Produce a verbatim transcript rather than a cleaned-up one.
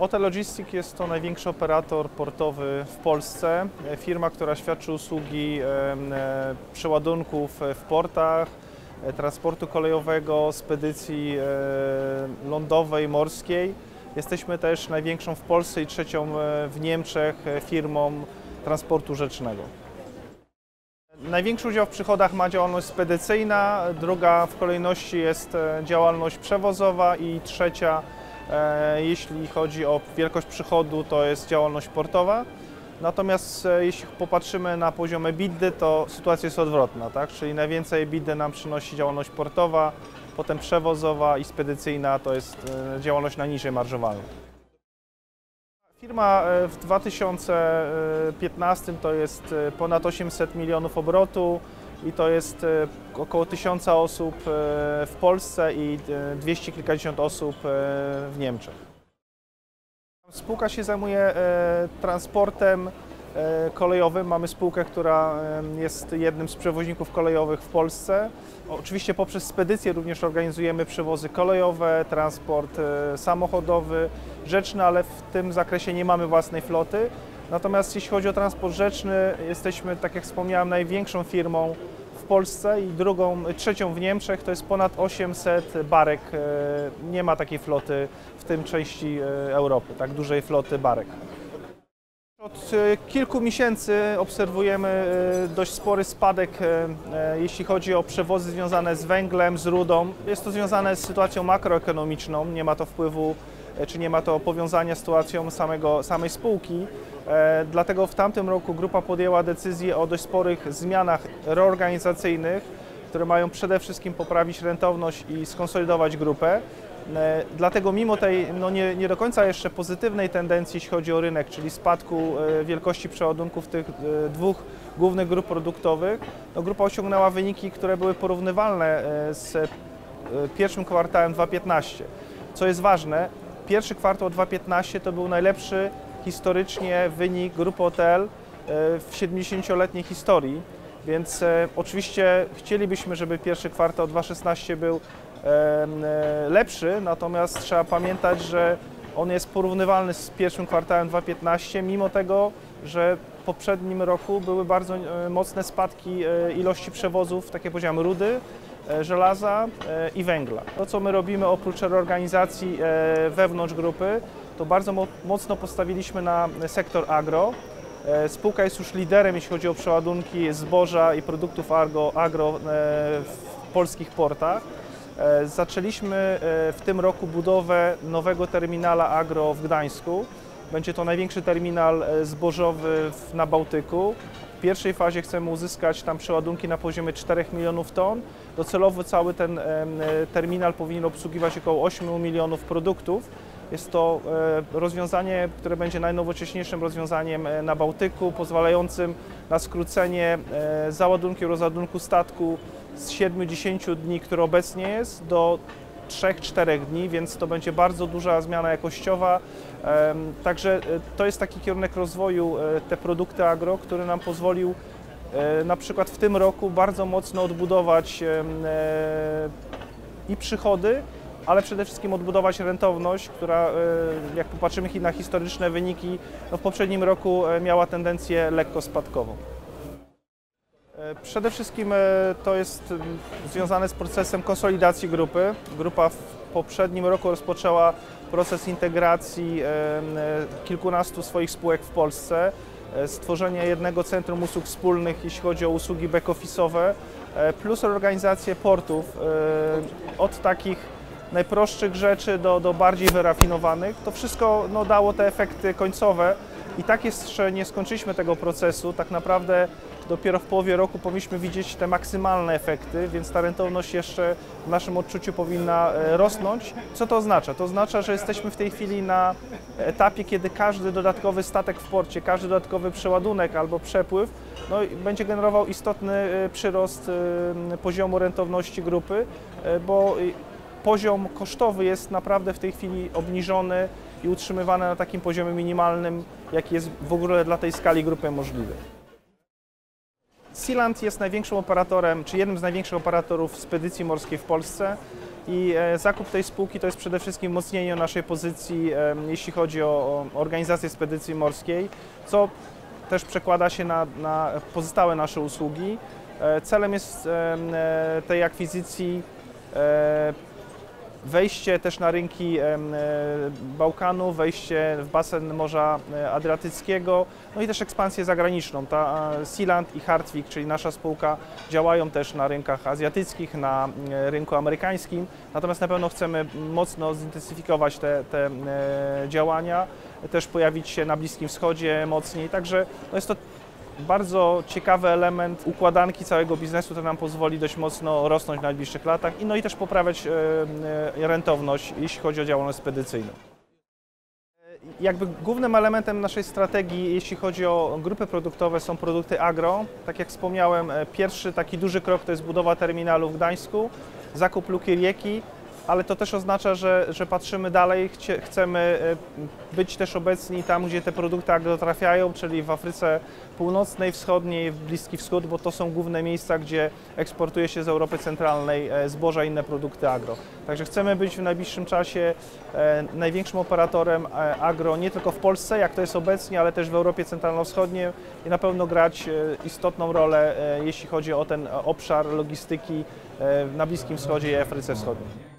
O T Logistic jest to największy operator portowy w Polsce. Firma, która świadczy usługi przeładunków w portach, transportu kolejowego, spedycji lądowej, morskiej. Jesteśmy też największą w Polsce i trzecią w Niemczech firmą transportu rzecznego. Największy udział w przychodach ma działalność spedycyjna, druga w kolejności jest działalność przewozowa i trzecia, jeśli chodzi o wielkość przychodu, to jest działalność portowa. Natomiast jeśli popatrzymy na poziom EBITDA, to sytuacja jest odwrotna, tak? Czyli najwięcej EBITDA nam przynosi działalność portowa, potem przewozowa i spedycyjna to jest działalność najniżej marżowalna. Firma w dwa tysiące piętnastym to jest ponad osiemset milionów obrotu i to jest około tysiąca osób w Polsce i dwieście kilkadziesiąt osób w Niemczech. Spółka się zajmuje transportem kolejowym. Mamy spółkę, która jest jednym z przewoźników kolejowych w Polsce. Oczywiście poprzez spedycję również organizujemy przewozy kolejowe, transport samochodowy, rzeczny, ale w tym zakresie nie mamy własnej floty. Natomiast jeśli chodzi o transport rzeczny, jesteśmy, tak jak wspomniałem, największą firmą w Polsce i drugą, trzecią w Niemczech. To jest ponad osiemset barek. Nie ma takiej floty w tym części Europy, tak dużej floty barek. Od kilku miesięcy obserwujemy dość spory spadek, jeśli chodzi o przewozy związane z węglem, z rudą. Jest to związane z sytuacją makroekonomiczną, nie ma to wpływu, czy nie ma to powiązania z sytuacją samego, samej spółki. Dlatego w tamtym roku grupa podjęła decyzję o dość sporych zmianach reorganizacyjnych, które mają przede wszystkim poprawić rentowność i skonsolidować grupę. Dlatego mimo tej no nie, nie do końca jeszcze pozytywnej tendencji, jeśli chodzi o rynek, czyli spadku wielkości przeładunków tych dwóch głównych grup produktowych, no grupa osiągnęła wyniki, które były porównywalne z pierwszym kwartałem dwa tysiące piętnastym. Co jest ważne, pierwszy kwartał dwa tysiące piętnasty to był najlepszy historycznie wynik grupy O T L w siedemdziesięcioletniej historii, więc oczywiście chcielibyśmy, żeby pierwszy kwartał dwa tysiące szesnasty był lepszy, natomiast trzeba pamiętać, że on jest porównywalny z pierwszym kwartałem dwa tysiące piętnastym, mimo tego, że w poprzednim roku były bardzo mocne spadki ilości przewozów, tak jak powiedziałem, rudy, żelaza i węgla. To, co my robimy oprócz reorganizacji wewnątrz grupy, to bardzo mocno postawiliśmy na sektor agro. Spółka jest już liderem, jeśli chodzi o przeładunki zboża i produktów agro, agro w polskich portach. Zaczęliśmy w tym roku budowę nowego terminala agro w Gdańsku. Będzie to największy terminal zbożowy na Bałtyku. W pierwszej fazie chcemy uzyskać tam przeładunki na poziomie czterech milionów ton. Docelowo cały ten terminal powinien obsługiwać około ośmiu milionów produktów. Jest to rozwiązanie, które będzie najnowocześniejszym rozwiązaniem na Bałtyku, pozwalającym na skrócenie załadunku i rozładunku statku z siedmiu do dziesięciu dni, który obecnie jest, do trzech do czterech dni, więc to będzie bardzo duża zmiana jakościowa. Także to jest taki kierunek rozwoju, te produkty agro, który nam pozwolił na przykład w tym roku bardzo mocno odbudować i przychody, ale przede wszystkim odbudować rentowność, która, jak popatrzymy na historyczne wyniki, no w poprzednim roku miała tendencję lekko spadkową. Przede wszystkim to jest związane z procesem konsolidacji grupy. Grupa w poprzednim roku rozpoczęła proces integracji kilkunastu swoich spółek w Polsce, stworzenie jednego centrum usług wspólnych, jeśli chodzi o usługi back-office'owe, plus organizację portów od takich najprostszych rzeczy do, do bardziej wyrafinowanych. To wszystko no, dało te efekty końcowe i tak jeszcze nie skończyliśmy tego procesu. Tak naprawdę dopiero w połowie roku powinniśmy widzieć te maksymalne efekty, więc ta rentowność jeszcze w naszym odczuciu powinna rosnąć. Co to oznacza? To oznacza, że jesteśmy w tej chwili na etapie, kiedy każdy dodatkowy statek w porcie, każdy dodatkowy przeładunek albo przepływ no, będzie generował istotny przyrost poziomu rentowności grupy, bo poziom kosztowy jest naprawdę w tej chwili obniżony i utrzymywany na takim poziomie minimalnym, jaki jest w ogóle dla tej skali grupy możliwy. Sealand jest największym operatorem, czy jednym z największych operatorów spedycji morskiej w Polsce. I zakup tej spółki to jest przede wszystkim wzmocnienie naszej pozycji, jeśli chodzi o organizację spedycji morskiej, co też przekłada się na, na pozostałe nasze usługi. Celem jest tej akwizycji wejście też na rynki Bałkanu, wejście w basen Morza Adriatyckiego, no i też ekspansję zagraniczną. Ta Sealand i Hartwig, czyli nasza spółka, działają też na rynkach azjatyckich, na rynku amerykańskim, natomiast na pewno chcemy mocno zintensyfikować te, te działania, też pojawić się na Bliskim Wschodzie mocniej, także no jest to bardzo ciekawy element układanki całego biznesu, który nam pozwoli dość mocno rosnąć w najbliższych latach i, no i też poprawiać rentowność, jeśli chodzi o działalność spedycyjną. Jakby głównym elementem naszej strategii, jeśli chodzi o grupy produktowe, są produkty agro. Tak jak wspomniałem, pierwszy taki duży krok to jest budowa terminalu w Gdańsku, zakup luki Rijeki, ale to też oznacza, że, że patrzymy dalej, chcie, chcemy być też obecni tam, gdzie te produkty agro trafiają, czyli w Afryce Północnej, Wschodniej, w Bliski Wschód, bo to są główne miejsca, gdzie eksportuje się z Europy Centralnej zboża i inne produkty agro. Także chcemy być w najbliższym czasie największym operatorem agro nie tylko w Polsce, jak to jest obecnie, ale też w Europie Centralno-Wschodniej i na pewno grać istotną rolę, jeśli chodzi o ten obszar logistyki na Bliskim Wschodzie i Afryce Wschodniej.